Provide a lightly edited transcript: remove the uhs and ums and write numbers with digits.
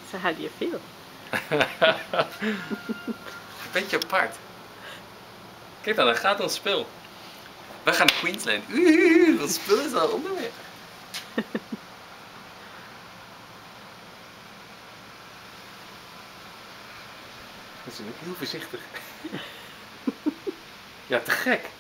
Ze houden je veel. Een beetje apart. Kijk dan, daar gaat ons spul. We gaan naar Queensland. Dat spul is al onderweg. Dat is ook heel voorzichtig. Ja, te gek.